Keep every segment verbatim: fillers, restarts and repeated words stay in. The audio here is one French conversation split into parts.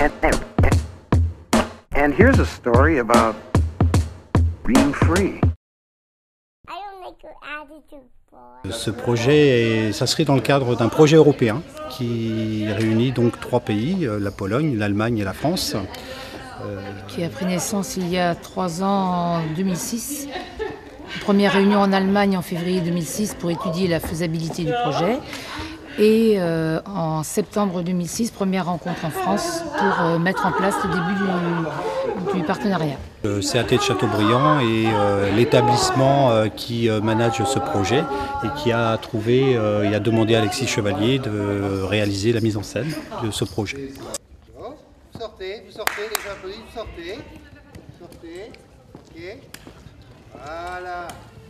And, and here's a story about being free. Ce projet s'inscrit dans le cadre d'un projet européen qui réunit donc trois pays, la Pologne, l'Allemagne et la France. Euh... Qui a pris naissance il y a trois ans, en deux mille six. Première réunion en Allemagne en février deux mille six pour étudier la faisabilité du projet. Et euh, en septembre deux mille six, première rencontre en France pour euh, mettre en place le début du, du partenariat. Le C A T de Châteaubriand est euh, l'établissement euh, qui euh, manage ce projet et qui a trouvé euh, et a demandé à Alexis Chevalier de euh, réaliser la mise en scène de ce projet. Bon, vous sortez, vous sortez, les gens applaudissent, vous sortez, vous sortez, ok, voilà.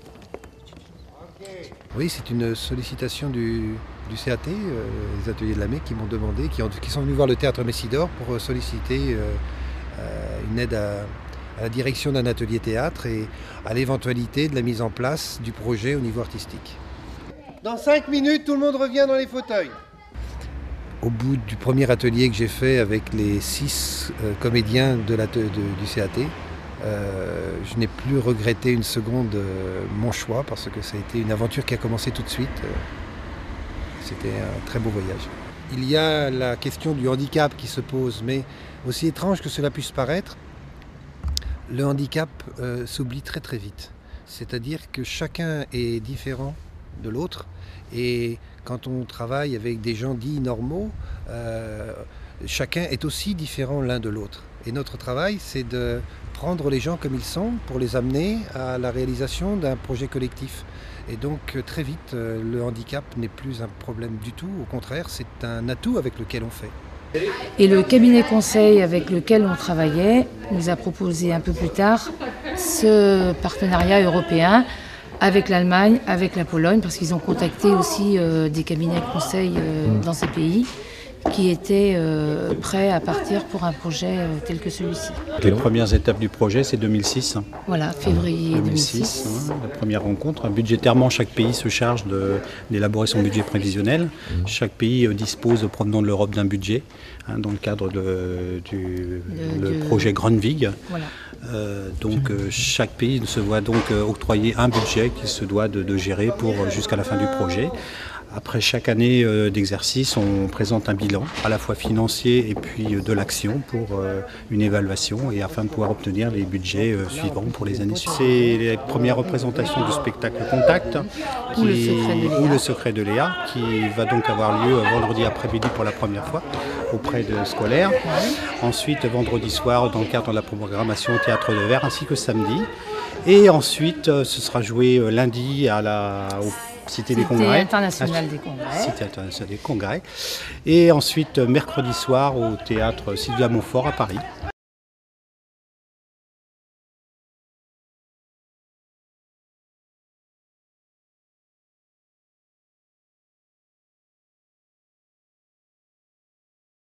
Okay. Oui, c'est une sollicitation du, du C A T, euh, les ateliers de la M E qui m'ont demandé, qui, ont, qui sont venus voir le théâtre Messidor pour solliciter euh, euh, une aide à, à la direction d'un atelier théâtre et à l'éventualité de la mise en place du projet au niveau artistique. Dans cinq minutes, tout le monde revient dans les fauteuils. Au bout du premier atelier que j'ai fait avec les six euh, comédiens de la, de, de, du C A T, Euh, je n'ai plus regretté une seconde euh, mon choix parce que ça a été une aventure qui a commencé tout de suite. Euh, c'était un très beau voyage. Il y a la question du handicap qui se pose, mais aussi étrange que cela puisse paraître, le handicap euh, s'oublie très très vite. C'est-à-dire que chacun est différent de l'autre et quand on travaille avec des gens dits normaux, euh, chacun est aussi différent l'un de l'autre. Et notre travail, c'est de prendre les gens comme ils sont pour les amener à la réalisation d'un projet collectif. Et donc très vite, le handicap n'est plus un problème du tout. Au contraire, c'est un atout avec lequel on fait. Et le cabinet conseil avec lequel on travaillait nous a proposé un peu plus tard ce partenariat européen avec l'Allemagne, avec la Pologne, parce qu'ils ont contacté aussi euh, des cabinets conseils euh, dans ces pays qui étaient euh, prêts à partir pour un projet euh, tel que celui-ci. Les premières étapes du projet, c'est deux mille six. Voilà, février deux mille six. Hein, la première rencontre. Budgétairement, chaque pays se charge de, d'élaborer son budget prévisionnel. Chaque pays euh, dispose, provenant de l'Europe, d'un budget, hein, dans le cadre de, du de, le de... projet Grundvig. Voilà. Euh, donc euh, chaque pays se voit donc euh, octroyer un budget qu'il se doit de, de gérer pour euh, jusqu'à la fin du projet. Après chaque année euh, d'exercice, on présente un bilan, à la fois financier et puis euh, de l'action pour euh, une évaluation et afin de pouvoir obtenir les budgets euh, suivants pour les années suivantes. C'est les premières représentations du spectacle Contact qui, ou, le secret de Léa. ou le secret de Léa qui va donc avoir lieu vendredi après-midi pour la première fois auprès de scolaires. Oui. Ensuite, vendredi soir, dans le cadre de la programmation au Théâtre de Verre, ainsi que samedi. Et ensuite, ce sera joué lundi à la, au Cité des Congrès. Cité internationale des Congrès. Cité internationale des Congrès. Et ensuite, mercredi soir, au Théâtre Sylvia Montfort à Paris.